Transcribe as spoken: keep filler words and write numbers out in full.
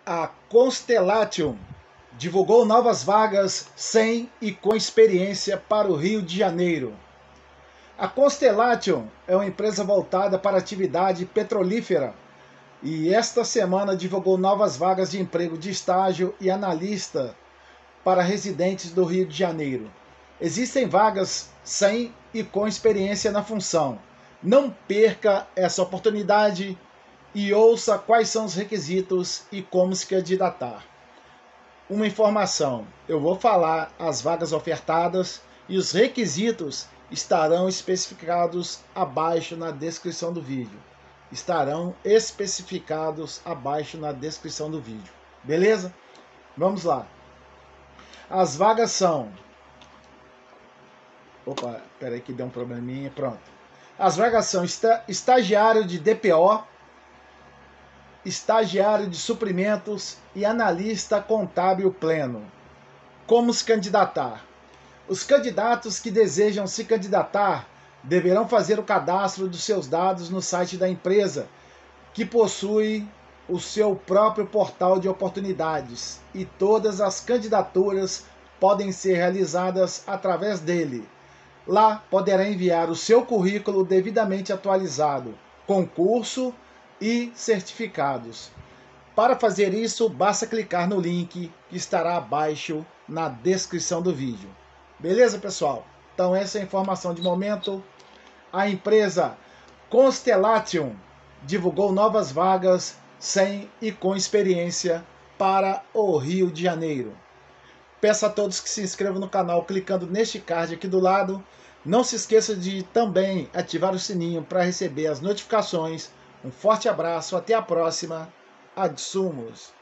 A Constellation divulgou novas vagas sem e com experiência para o Rio de Janeiro. A Constellation é uma empresa voltada para a atividade petrolífera e esta semana divulgou novas vagas de emprego de estágio e analista para residentes do Rio de Janeiro. Existem vagas sem e com experiência na função. Não perca essa oportunidade e ouça quais são os requisitos e como se candidatar. Uma informação, eu vou falar as vagas ofertadas e os requisitos estarão especificados abaixo na descrição do vídeo. Estarão especificados abaixo na descrição do vídeo. Beleza? Vamos lá. As vagas são... Opa, peraí que deu um probleminha. Pronto. As vagas são estagiário de D P O, estagiário de suprimentos e analista contábil pleno. Como se candidatar? Os candidatos que desejam se candidatar deverão fazer o cadastro dos seus dados no site da empresa, que possui o seu próprio portal de oportunidades, e todas as candidaturas podem ser realizadas através dele. Lá poderá enviar o seu currículo devidamente atualizado, concurso e certificados. Para fazer isso, basta clicar no link que estará abaixo na descrição do vídeo. Beleza, pessoal? Então essa é a informação de momento. A empresa Constellation divulgou novas vagas sem e com experiência para o Rio de Janeiro. Peço a todos que se inscrevam no canal clicando neste card aqui do lado. Não se esqueça de também ativar o sininho para receber as notificações. Um forte abraço, até a próxima. Adsumos.